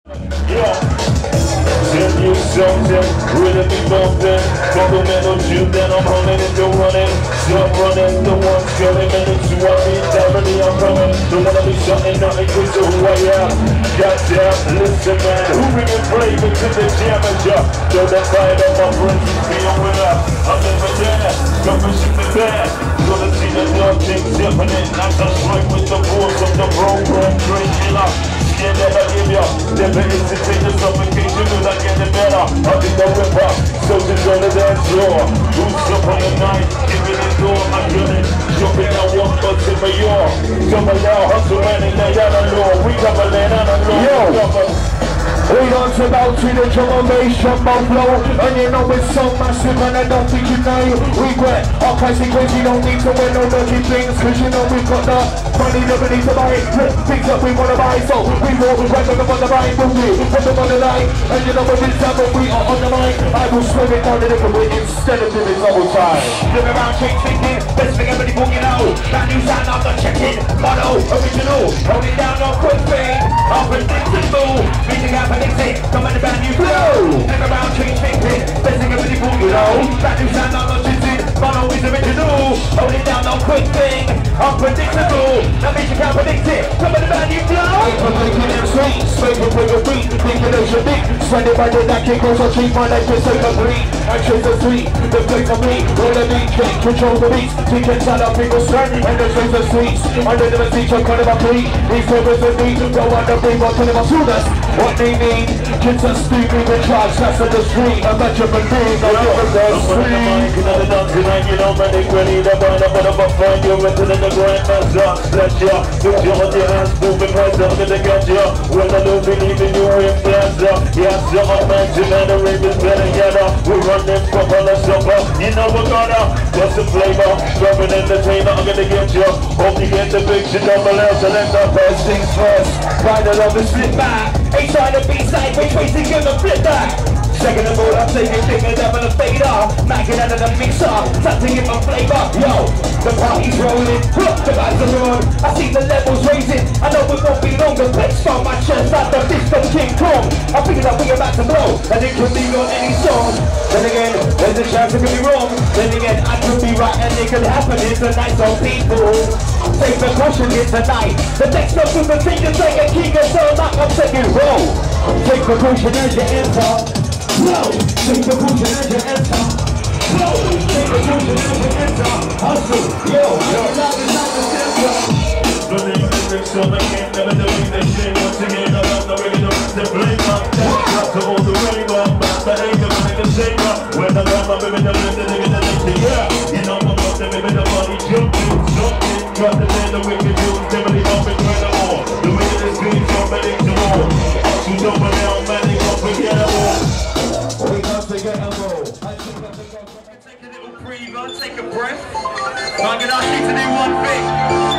Yeah. Send you something, really be bumping. Fundamental you, then I'm running into running. Stop running, the one scaling minutes. You want me, directly I'm coming. Don't wanna be something, nothing close to who I am. Goddamn, listen man, who bringing flavor to the jamager? Throw the fire on my friends, you feel with us. I'm never there, come and shoot the bad. Gonna see the dog things happening. Not just right with the force of the program, great killer. Yeah, never give ya. Never instantaneous suffocation, do not get it better. I'll be the whipper, soldiers on the dance floor. Boots up on your night, giving it door, I get it. Jumping out one bus in my yard. Some of y'all hustle and they lay out the law. We cover land on the law. We don't about to the drum and bass, jumbo flow. And you know it's so massive and I don't think you know. Regret, our crazy crazy, don't need to wear no dirty things. Cause you know we've got the money never need to buy it. Things that we wanna buy, so we will right on the line. We'll do, put them on the line. And you know when it's done, we are on the line. I will swim it down the little bit instead of doing double time. Look around, change thinking, best thing everybody walking out. That new sound I'm not checking. Mono, original, hold it down, no quick thing. Unpredictable, meeting up. Come on the brand new flow. Never round change thinking. Best thing everybody bought, you know. Brand new sound, I'm not choosing. Mono is original. Hold it down, no quick thing. Unpredictable. That means you can't predict it. Come on the brand new flow. I'm making it sweet. Smoking with your feet. Thinking it's your dick. Spreading by the neck. It goes on cheap. My life is so complete. Actions are sweet. The place of me. Roll the beat. Check. Control the beats. Teach inside our people's strength. And the trains are sweets. Under the teach. I'm kind of a plea. These servers are deep. Go on the beat. What's in my shoulders? What they need. Kids are stupid with drugs, that's on the street. A bunch of being on the street. Another dance tonight, you know, man, they ready to burn up, but I'm up find you, rental in the grand master. Splash ya, put you on your hands, moving right up to the gotcha. Well, I don't believe in you in plaza. Yeah, some of mansion and the ravens better get up. We're running from all the supper. You know we're gonna bust the flavor. Rubbing entertainer, I'm gonna get you. Hope you get the picture, double L, select the first things first. Final of the slip back. A-side and B-side, which way to give a flip back? Second of all, I'm taking fingers up on the fader. Macking out of the mixer, something in my flavor. Yo, the party's rolling, look, the guys are on. I see the levels raising, I know it won't be long. The flex on my chest like the fist of King Kong. I'm thinking that we're about to blow, and it could be on any song. Then again, there's a chance it could be wrong. Then again, I could be right, and it could happen. It's a night on people. Take precaution here tonight. The next up with the fingers like a king and so like I'm taking roll. Take precaution as you enter. Flow. Take precaution as you enter. Flow. Take precaution as you enter. Hustle. Yo. Yo. The lyrics on the game, never doing the shit. Once again, I love the regular the blame up. That's to all the rainbow. But ain't the money to save up. When I love my baby, the left, the nigga, the next yeah. You know I'm up there, baby, the money jumping. Got the land the wicked dudes, definitely bumping right on more. The way that it's green, somebody to more. You know what now, man, they gon' forget them all. We gon' forget them all. Take a little breather, take a breath. I'm gonna ask you to do one thing.